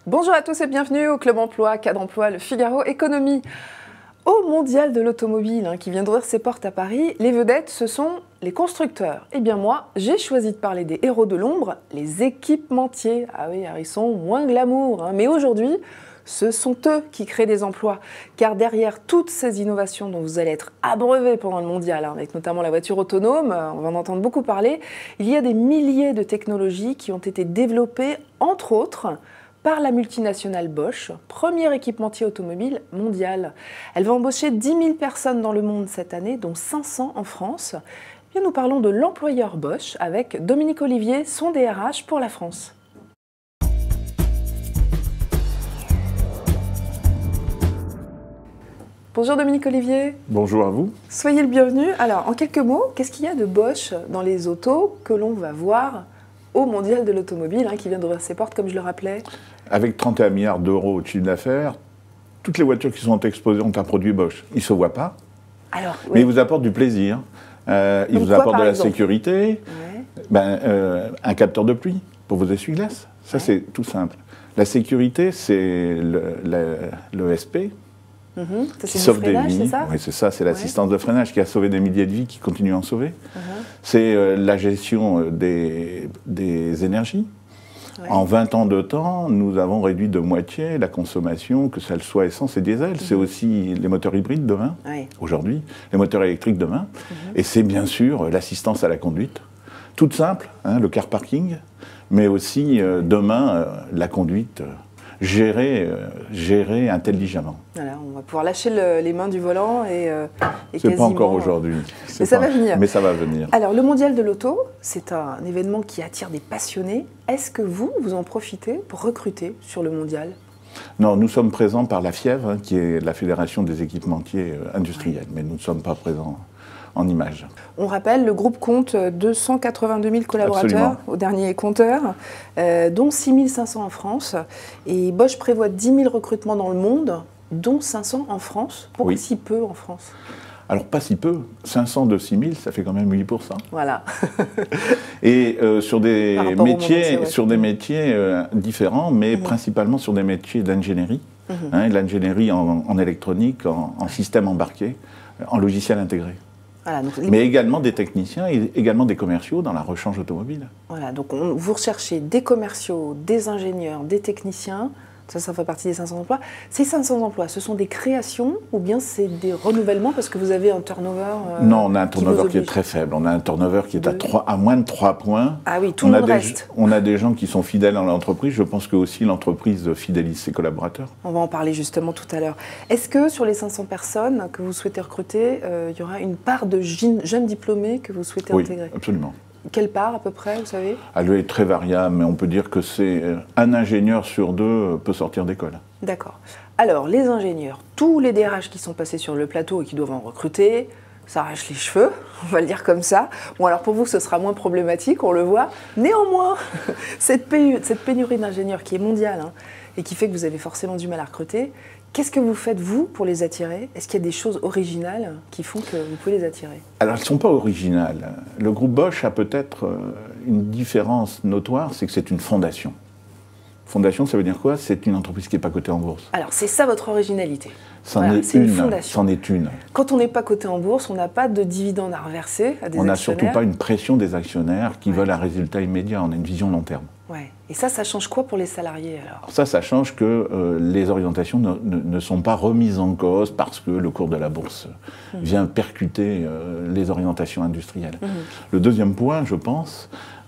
Bonjour à tous et bienvenue au Club Emploi, Cadre Emploi, Le Figaro Économie. Au Mondial de l'automobile qui vient d'ouvrir ses portes à Paris, les vedettes, ce sont les constructeurs. Eh bien moi, j'ai choisi de parler des héros de l'ombre, les équipementiers. Ah oui, ils sont moins glamour, mais aujourd'hui, ce sont eux qui créent des emplois. Car derrière toutes ces innovations dont vous allez être abreuvés pendant le Mondial, avec notamment la voiture autonome, on va en entendre beaucoup parler, il y a des milliers de technologies qui ont été développées, entre autres, par la multinationale Bosch, premier équipementier automobile mondial. Elle va embaucher 10 000 personnes dans le monde cette année, dont 500 en France. Et nous parlons de l'employeur Bosch avec Dominique Olivier, son DRH pour la France. Bonjour Dominique Olivier. Bonjour à vous. Soyez le bienvenu. Alors, en quelques mots, qu'est-ce qu'il y a de Bosch dans les autos que l'on va voir au Mondial de l'automobile, qui vient d'ouvrir ses portes, comme je le rappelais? Avec 31 milliards d'euros de chiffre d'affaires, toutes les voitures qui sont exposées ont un produit Bosch. Ils ne se voient pas, alors, mais ils vous apportent du plaisir. Ils vous apportent de la sécurité, un capteur de pluie pour vos essuie-glaces. Ça, c'est tout simple. La sécurité, c'est l'ESP. Qui sauve des vies. Oui, c'est ça, c'est l'assistance de freinage qui a sauvé des milliers de vies, qui continue à en sauver. C'est la gestion des énergies. En 20 ans de temps, nous avons réduit de moitié la consommation, que ça soit essence et diesel. C'est aussi les moteurs hybrides demain, aujourd'hui, les moteurs électriques demain. Et c'est bien sûr l'assistance à la conduite. Toute simple, le car parking, mais aussi demain, la conduite gérée intelligemment. Voilà, on va pouvoir lâcher les mains du volant et c'est pas encore aujourd'hui. Mais ça va venir. Mais ça va venir. Alors, le Mondial de l'auto, c'est un événement qui attire des passionnés. Est-ce que vous en profitez pour recruter sur le Mondial? Non, nous sommes présents par la FIEV, qui est la Fédération des équipementiers industriels, mais nous ne sommes pas présents en images. On rappelle, le groupe compte 282 000 collaborateurs. Absolument. Au dernier compteur, dont 6 500 en France. Et Bosch prévoit 10 000 recrutements dans le monde, dont 500 en France. Pourquoi si peu en France? Alors, pas si peu. 500 de 6 000, ça fait quand même 8%. Voilà. Et sur des métiers différents, mais principalement sur des métiers d'ingénierie. L'ingénierie en électronique, en système embarqué, en logiciel intégré. Voilà, donc mais également des techniciens et également des commerciaux dans la rechange automobile. Voilà, donc vous recherchez des commerciaux, des ingénieurs, des techniciens. Ça fait partie des 500 emplois. Ces 500 emplois, ce sont des créations ou bien c'est des renouvellements parce que vous avez un turnover Non, on a un turnover qui est très faible. On a un turnover qui est à moins de 3 points. Ah oui, tout le monde reste. On a des gens qui sont fidèles dans l'entreprise. Je pense que aussi l'entreprise fidélise ses collaborateurs. On va en parler justement tout à l'heure. Est-ce que sur les 500 personnes que vous souhaitez recruter, il y aura une part de jeunes diplômés que vous souhaitez intégrer? Oui, absolument. Quelle part à peu près, vous savez? Elle est très variable, mais on peut dire que c'est un ingénieur sur deux peut sortir d'école. D'accord. Alors, les ingénieurs, tous les DRH qui sont passés sur le plateau et qui doivent en recruter, s'arrachent les cheveux, on va le dire comme ça. Bon, alors pour vous, ce sera moins problématique, on le voit. Néanmoins, cette pénurie d'ingénieurs qui est mondiale et qui fait que vous avez forcément du mal à recruter, qu'est-ce que vous faites, vous, pour les attirer? Est-ce qu'il y a des choses originales qui font que vous pouvez les attirer? Alors, elles ne sont pas originales. Le groupe Bosch a peut-être une différence notoire, c'est que c'est une fondation. Fondation, ça veut dire quoi? C'est une entreprise qui n'est pas cotée en bourse. Alors, c'est ça votre originalité. C'en est une. Quand on n'est pas coté en bourse, on n'a pas de dividendes à reverser à des actionnaires. On n'a surtout pas une pression des actionnaires qui veulent un résultat immédiat. On a une vision long terme. Ouais. Et ça change quoi pour les salariés alors? Ça change que les orientations ne sont pas remises en cause parce que le cours de la bourse vient percuter les orientations industrielles. Le deuxième point, je pense,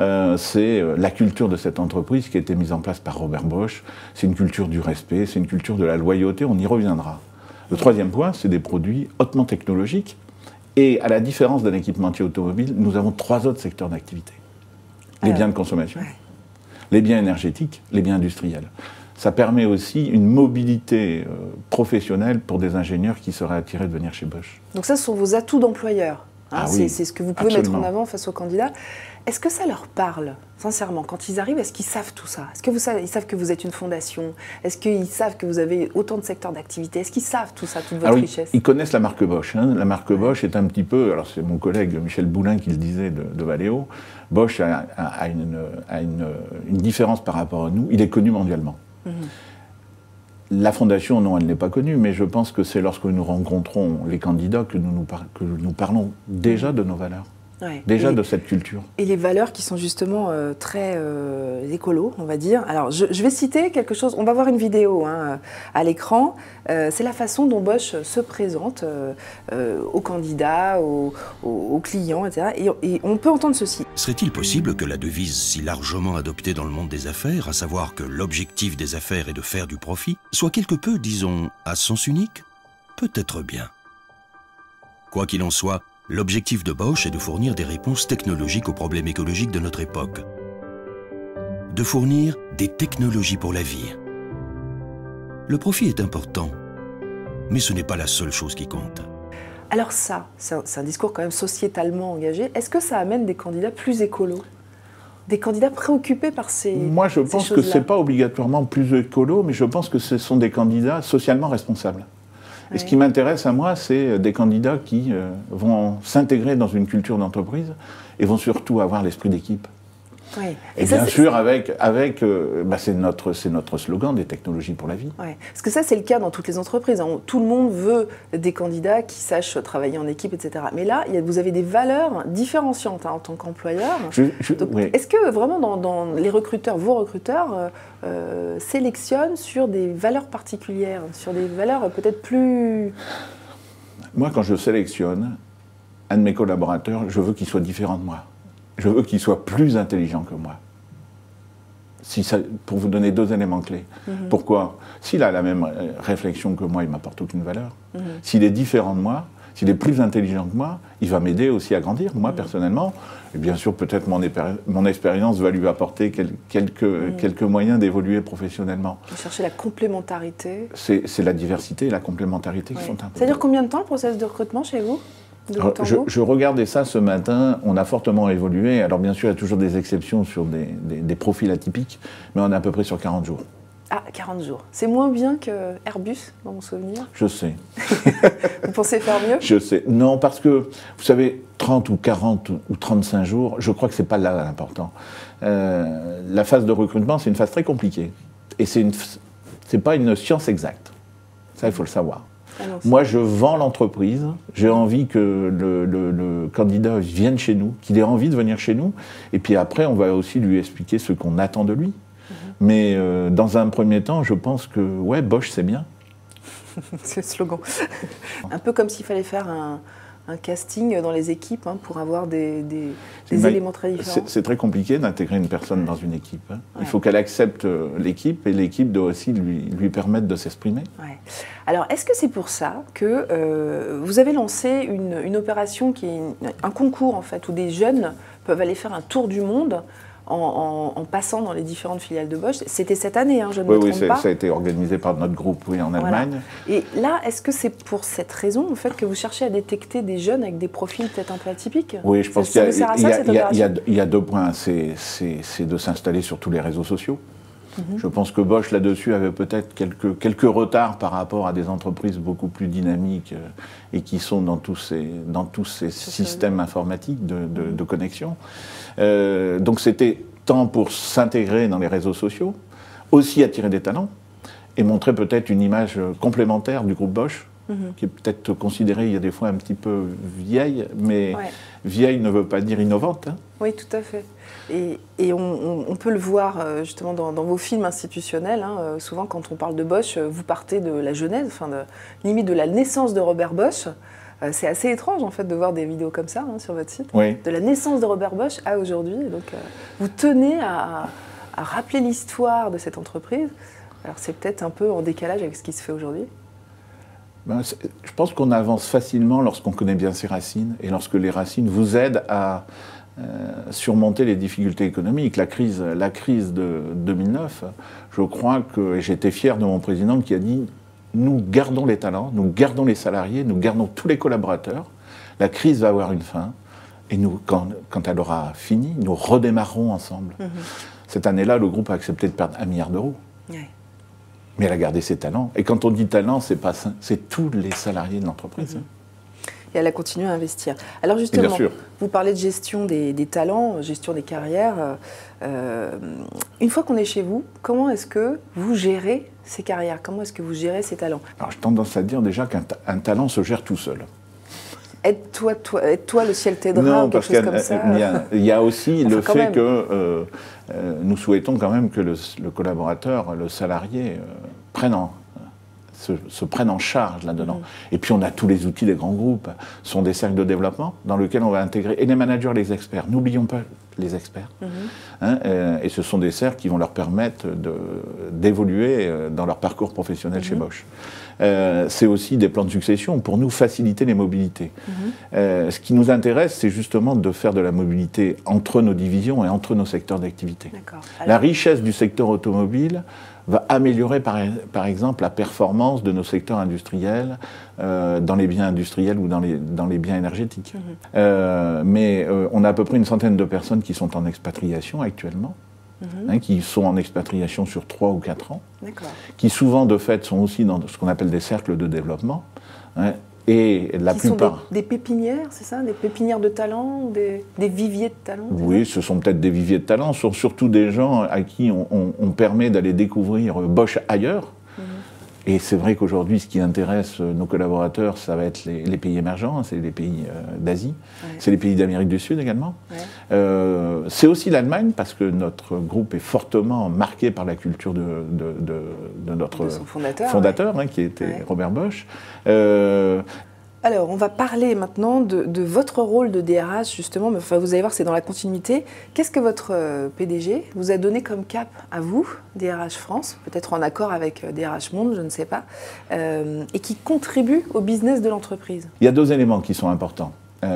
c'est la culture de cette entreprise qui a été mise en place par Robert Bosch. C'est une culture du respect, c'est une culture de la loyauté, on y reviendra. Le troisième point, c'est des produits hautement technologiques. Et à la différence d'un équipementier automobile, nous avons 3 autres secteurs d'activité. Les biens de consommation, les biens énergétiques, les biens industriels. Ça permet aussi une mobilité professionnelle pour des ingénieurs qui seraient attirés de venir chez Bosch. Donc ça, ce sont vos atouts d'employeur. Oui, c'est ce que vous pouvez mettre en avant face aux candidats. Est-ce que ça leur parle, sincèrement, quand ils arrivent? Est-ce qu'ils savent tout ça? Est-ce qu'ils savent que vous êtes une fondation? Est-ce qu'ils savent que vous avez autant de secteurs d'activité? Est-ce qu'ils savent tout ça, toute votre richesse? Ils connaissent la marque Bosch. La marque Bosch est un petit peu, alors c'est mon collègue Michel Boulin qui le disait de Valeo, Bosch a une différence par rapport à nous, il est connu mondialement. La fondation, non, elle n'est pas connue, mais je pense que c'est lorsque nous rencontrons les candidats que nous parlons déjà de nos valeurs. Ouais. Déjà de cette culture. Et les valeurs qui sont justement très écolo, on va dire. Alors, je vais citer quelque chose, on va voir une vidéo à l'écran. C'est la façon dont Bosch se présente aux candidats, aux clients, etc. Et on peut entendre ceci. Serait-il possible que la devise si largement adoptée dans le monde des affaires, à savoir que l'objectif des affaires est de faire du profit, soit quelque peu, disons, à sens unique? Peut-être bien. Quoi qu'il en soit, l'objectif de Bosch est de fournir des réponses technologiques aux problèmes écologiques de notre époque. De fournir des technologies pour la vie. Le profit est important, mais ce n'est pas la seule chose qui compte. Alors ça, c'est un discours quand même sociétalement engagé. Est-ce que ça amène des candidats plus écolos? Des candidats préoccupés par ces choses-là? Moi, je pense que ce n'est pas obligatoirement plus écolo, mais je pense que ce sont des candidats socialement responsables. Et ce qui m'intéresse à moi, c'est des candidats qui vont s'intégrer dans une culture d'entreprise et vont surtout avoir l'esprit d'équipe. Oui. Et bien sûr, c'est notre slogan des technologies pour la vie. Ouais. Parce que ça, c'est le cas dans toutes les entreprises. Tout le monde veut des candidats qui sachent travailler en équipe, etc. Mais là, vous avez des valeurs différenciantes en tant qu'employeur. Oui. Est-ce que vraiment, dans les recruteurs, vos recruteurs, sélectionnent sur des valeurs particulières, sur des valeurs peut-être plus... Moi, quand je sélectionne un de mes collaborateurs, je veux qu'il soit différent de moi. Je veux qu'il soit plus intelligent que moi. Pour vous donner 2 éléments clés. Pourquoi? S'il a la même réflexion que moi, il ne m'apporte aucune valeur. S'il est différent de moi, s'il est plus intelligent que moi, il va m'aider aussi à grandir, moi personnellement. Et bien sûr, peut-être mon expérience va lui apporter quelques moyens d'évoluer professionnellement. Chercher la complémentarité. C'est la diversité et la complémentarité qui sont importantes. Ça dure combien de temps le processus de recrutement chez vous? Je regardais ça ce matin, on a fortement évolué. Alors bien sûr, il y a toujours des exceptions sur des profils atypiques, mais on est à peu près sur 40 jours. Ah, 40 jours. C'est moins bien que Airbus, dans mon souvenir. Je sais. Vous pensez faire mieux? Je sais. Non, parce que, vous savez, 30 ou 40 ou 35 jours, je crois que ce n'est pas là l'important. La phase de recrutement, c'est une phase très compliquée. Et c'est pas une science exacte. Ça, il faut le savoir. Moi, je vends l'entreprise. J'ai envie que le candidat vienne chez nous, qu'il ait envie de venir chez nous. Et puis après, on va aussi lui expliquer ce qu'on attend de lui. Mais dans un premier temps, je pense que, ouais, Bosch, c'est bien. C'est le slogan. Un peu comme s'il fallait faire un casting dans les équipes pour avoir des éléments très différents. C'est très compliqué d'intégrer une personne dans une équipe. Ouais. Il faut qu'elle accepte l'équipe et l'équipe doit aussi lui permettre de s'exprimer. Ouais. Alors, est-ce que c'est pour ça que vous avez lancé une opération qui est un concours en fait, où des jeunes peuvent aller faire un tour du monde en passant dans les différentes filiales de Bosch? C'était cette année, je ne me trompe pas. Oui, ça a été organisé par notre groupe en Allemagne. Et là, est-ce que c'est pour cette raison en fait, que vous cherchez à détecter des jeunes avec des profils peut-être un peu atypiques? Oui, je pense qu'il y a 2 points. C'est de s'installer sur tous les réseaux sociaux. Je pense que Bosch, là-dessus, avait peut-être quelques retards par rapport à des entreprises beaucoup plus dynamiques et qui sont dans tous ces systèmes informatiques de connexion. Donc c'était tant pour s'intégrer dans les réseaux sociaux, aussi attirer des talents et montrer peut-être une image complémentaire du groupe Bosch, qui est peut-être considérée, il y a des fois, un petit peu vieille, mais vieille ne veut pas dire innovante. Oui, tout à fait. Et on peut le voir justement dans vos films institutionnels. Souvent, quand on parle de Bosch, vous partez de la genèse, limite de la naissance de Robert Bosch. C'est assez étrange en fait de voir des vidéos comme ça sur votre site. Oui. De la naissance de Robert Bosch à aujourd'hui. Donc, vous tenez à rappeler l'histoire de cette entreprise. Alors, c'est peut-être un peu en décalage avec ce qui se fait aujourd'hui. Je pense qu'on avance facilement lorsqu'on connaît bien ses racines et lorsque les racines vous aident à surmonter les difficultés économiques. La crise de 2009, je crois que j'étais fier de mon président qui a dit « Nous gardons les talents, nous gardons les salariés, nous gardons tous les collaborateurs. La crise va avoir une fin et nous, quand elle aura fini, nous redémarrerons ensemble. Cette année-là, le groupe a accepté de perdre 1 milliard d'euros. Mais elle a gardé ses talents. Et quand on dit talent, c'est tous les salariés de l'entreprise. et elle a continué à investir. Alors justement, vous parlez de gestion des talents, gestion des carrières. Une fois qu'on est chez vous, comment est-ce que vous gérez ces carrières? Comment est-ce que vous gérez ces talents? Alors j'ai tendance à dire déjà qu'un talent se gère tout seul. Aide-toi, le ciel t'aidera, ou quelque chose comme ça. Il y a aussi le fait que nous souhaitons quand même que le collaborateur, le salarié, se prenne en charge là-dedans. Et puis on a tous les outils des grands groupes. Ce sont des cercles de développement dans lesquels on va intégrer et les managers, les experts. N'oublions pas les experts. Et ce sont des cercles qui vont leur permettre d'évoluer dans leur parcours professionnel chez Bosch. C'est aussi des plans de succession pour nous faciliter les mobilités. Ce qui nous intéresse, c'est justement de faire de la mobilité entre nos divisions et entre nos secteurs d'activité. La richesse du secteur automobile va améliorer par exemple la performance de nos secteurs industriels dans les biens industriels ou dans les biens énergétiques. Mais on a à peu près une centaine de personnes qui sont en expatriation actuellement, qui sont en expatriation sur 3 ou 4 ans, qui souvent de fait sont aussi dans ce qu'on appelle des cercles de développement. Et la plupart... sont des pépinières, c'est ça? Des pépinières de talents, des viviers de talents? Oui, ce sont peut-être des viviers de talents, ce sont surtout des gens à qui on permet d'aller découvrir Bosch ailleurs. Et c'est vrai qu'aujourd'hui, ce qui intéresse nos collaborateurs, ça va être les pays émergents, c'est les pays d'Asie, c'est les pays d'Amérique du Sud également. C'est aussi l'Allemagne, parce que notre groupe est fortement marqué par la culture de notre fondateur qui était Robert Bosch. Alors, on va parler maintenant de votre rôle de DRH, justement. Enfin, vous allez voir, c'est dans la continuité. Qu'est-ce que votre PDG vous a donné comme cap à vous, DRH France, peut-être en accord avec DRH Monde, je ne sais pas, et qui contribue au business de l'entreprise? Il y a 2 éléments qui sont importants.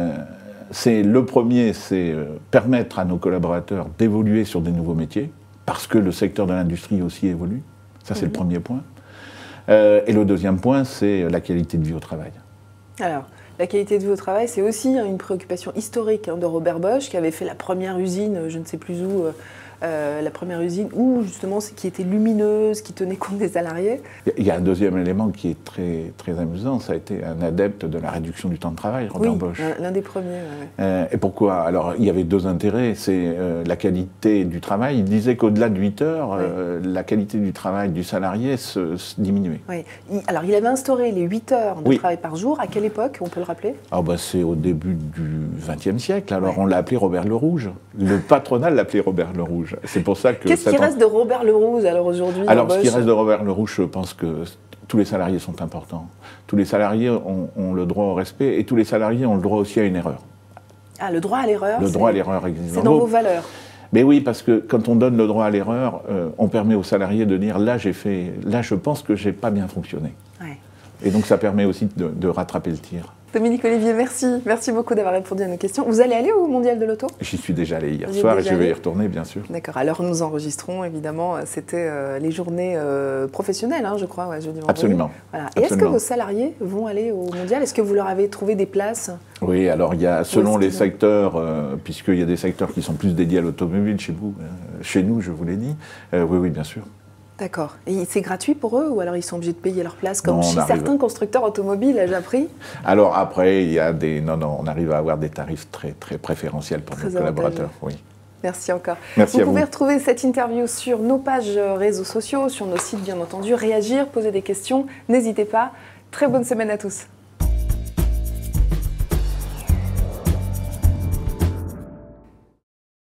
Le premier, c'est permettre à nos collaborateurs d'évoluer sur des nouveaux métiers, parce que le secteur de l'industrie aussi évolue. Ça, c'est le premier point. Et le deuxième point, c'est la qualité de vie au travail. Alors, la qualité de vie au travail, c'est aussi une préoccupation historique de Robert Bosch, qui avait fait la première usine, je ne sais plus où, la première usine où justement qui était lumineuse, qui tenait compte des salariés. Il y a un deuxième élément qui est très, très amusant, ça a été un adepte de la réduction du temps de travail, Robert Bosch. L'un des premiers. Et pourquoi? Alors, il y avait 2 intérêts, c'est la qualité du travail. Il disait qu'au-delà de 8 heures, la qualité du travail du salarié se diminuait. Alors, il avait instauré les 8 heures de travail par jour. À quelle époque, on peut le rappeler? C'est au début du XXe siècle. Alors, on l'a appelé Robert le Rouge. Le patronat l'appelait Robert le Rouge. C'est pour ça que... Qu'est-ce qui reste de Robert le Rouge, alors, aujourd'hui? Alors, ce qui reste de Robert le Rouge, je pense que tous les salariés sont importants. Tous les salariés ont le droit au respect et tous les salariés ont le droit aussi à une erreur. Ah, le droit à l'erreur? Le droit à l'erreur existe. C'est dans vos valeurs? Mais oui, parce que quand on donne le droit à l'erreur, on permet aux salariés de dire là je pense que j'ai pas bien fonctionné. Et donc ça permet aussi de rattraper le tir. Dominique Olivier, merci. Merci beaucoup d'avoir répondu à nos questions. Vous allez aller au Mondial de l'Auto? J'y suis déjà allé hier soir et je vais y retourner, bien sûr. D'accord. Alors nous enregistrons, évidemment. C'était les journées professionnelles, je crois, jeudi, vendredi. Absolument. Voilà. Et est-ce que vos salariés vont aller au Mondial? Est-ce que vous leur avez trouvé des places? Oui, alors il y a, selon les secteurs, puisqu'il y a des secteurs qui sont plus dédiés à l'automobile chez nous, je vous l'ai dit. Oui, bien sûr. D'accord. Et c'est gratuit pour eux ou alors ils sont obligés de payer leur place comme chez certains constructeurs automobiles, ai-je appris? Alors après, il y a des... Non, on arrive à avoir des tarifs très, très préférentiels pour nos collaborateurs. Oui. Merci encore. Merci à vous. Vous pouvez retrouver cette interview sur nos pages réseaux sociaux, sur nos sites bien entendu. Réagir, poser des questions, n'hésitez pas. Très bonne semaine à tous.